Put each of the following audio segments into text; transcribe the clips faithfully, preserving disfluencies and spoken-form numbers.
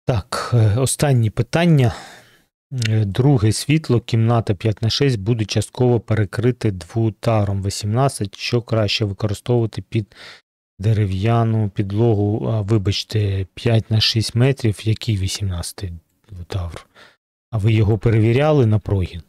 Так, е, останнє питання. Е, Друге світло, кімната п'ять на шість буде частково перекрите двутаром вісімнадцять. Що краще використовувати під дерев'яну підлогу? А, вибачте, п'ять на шість метрів, який вісімнадцятий двутавр? А ви його перевіряли на прогін?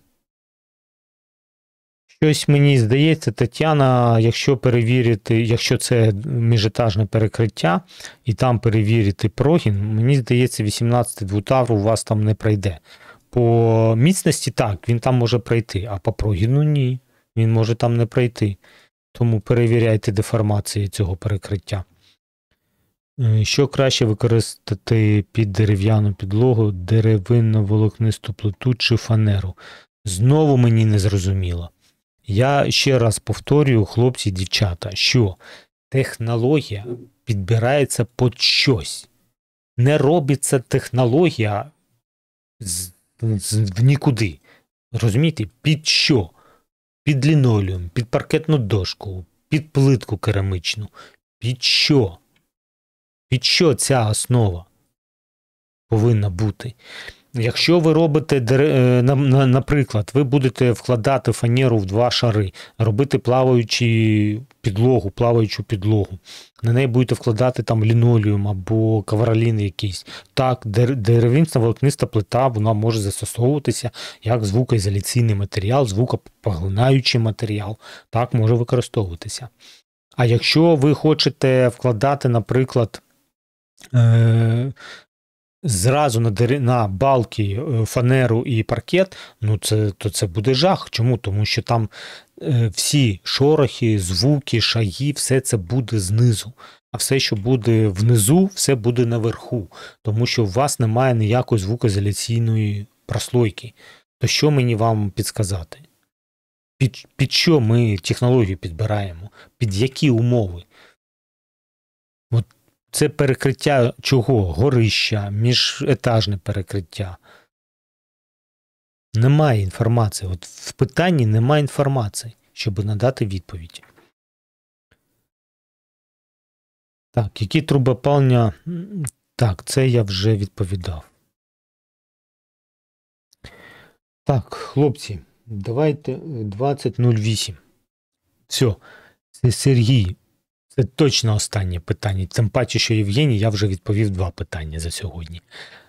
Щось мені здається, Тетяна, якщо перевірити, якщо це міжетажне перекриття, і там перевірити прогін, мені здається, вісімнадцятий двутавр у вас там не пройде. По міцності так, він там може пройти, а по прогіну ні, він може там не пройти. Тому перевіряйте деформації цього перекриття. Е, Що краще використати під дерев'яну підлогу, деревинно-волокнисту плиту чи фанеру? Знову мені не зрозуміло. Я ще раз повторюю, хлопці і дівчата, що технологія підбирається під щось. Не робиться технологія з, з, в нікуди. Розумієте? Під що? Під лінолеум, під паркетну дошку, під плитку керамичну. Під що? Під що ця основа повинна бути? Якщо ви робите, наприклад, ви будете вкладати фанеру в два шари, робити плаваючу підлогу, плаваючу підлогу, на неї будете вкладати там лінолеум або ковролін якийсь. Так, деревинна волокниста плита, вона може застосовуватися як звукоізоляційний матеріал, звукопоглинаючий матеріал. Так, може використовуватися. А якщо ви хочете вкладати, наприклад, е- зразу на, дер... на балки, фанеру і паркет, ну це, то це буде жах. Чому? Тому що там е, всі шорохи, звуки, шаги, все це буде знизу. А все, що буде внизу, все буде наверху. Тому що у вас немає ніякої звукоізоляційної прослойки. То що мені вам підсказати? Під, під що ми технологію підбираємо? Під які умови? От це перекриття чого? Горища, міжетажне перекриття. Немає інформації. От в питанні немає інформації, щоб надати відповідь. Так, які трубопалення? Так, це я вже відповідав. Так, хлопці, давайте двадцять нуль вісім. Все, це Сергій. Це точно останнє питання. Тим паче, що Євгеній, я вже відповів два питання за сьогодні.